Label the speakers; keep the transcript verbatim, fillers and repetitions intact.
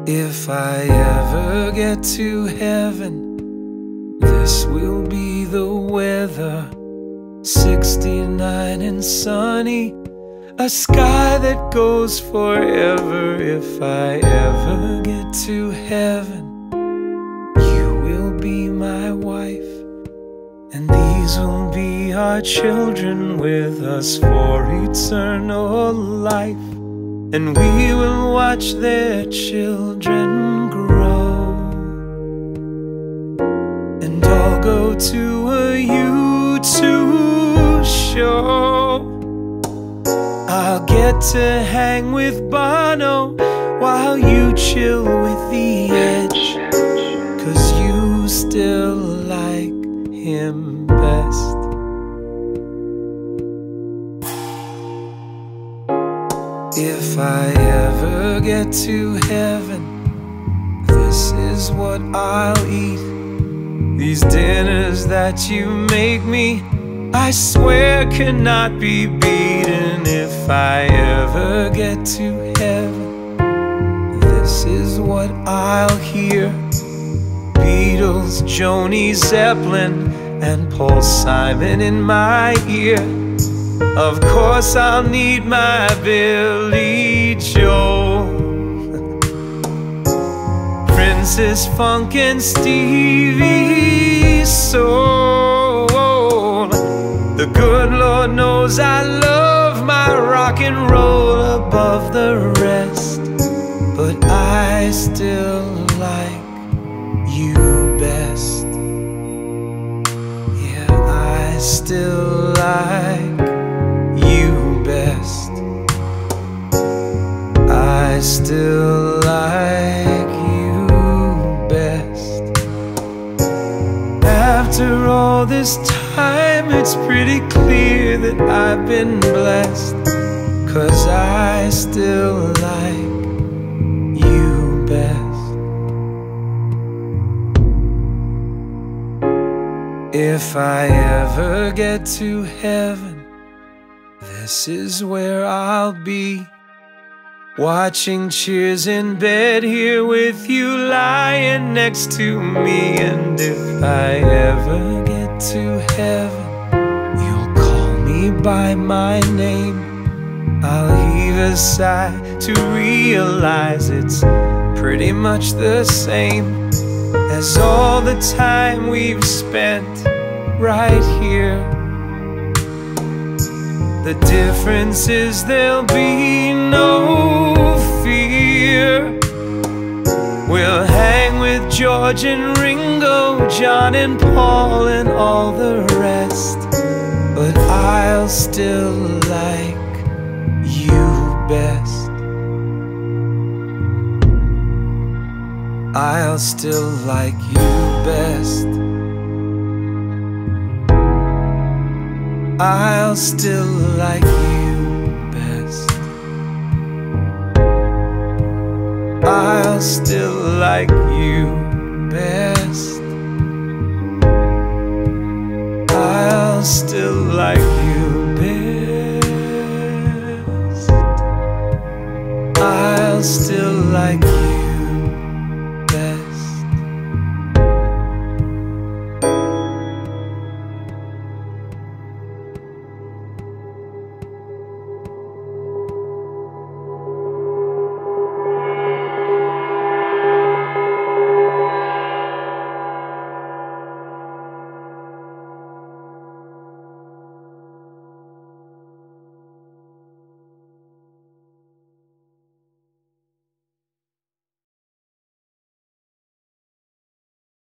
Speaker 1: If I ever get to heaven, this will be the weather. Sixty-nine and sunny, a sky that goes forever. If I ever get to heaven, you will be my wife, and these will be our children with us for eternal life. And we will watch their children grow, and I'll go to a U two show. I'll get to hang with Bono while you chill with The Edge, 'cause you still like him best. If I ever get to heaven, this is what I'll eat. These dinners that you make me, I swear cannot be beaten. If I ever get to heaven, this is what I'll hear. Beatles, Joni Zeppelin, and Paul Simon in my ear. Of course I'll need my Billy Joel, Princess Funk and Stevie Soul. The good Lord knows I love my rock and roll above the rest, but I still like you best. Yeah, I still like best. I still like you best. After all this time, it's pretty clear that I've been blessed, 'cause I still like you best. If I ever get to heaven, this is where I'll be, watching Cheers in bed here with you lying next to me. And if I ever get to heaven, you'll call me by my name. I'll heave a sigh to realize it's pretty much the same as all the time we've spent right here. The difference is there'll be no fear. We'll hang with George and Ringo, John and Paul and all the rest, but I'll still like you best. I'll still like you best. I'll still like you best. I'll still like you best. I'll still like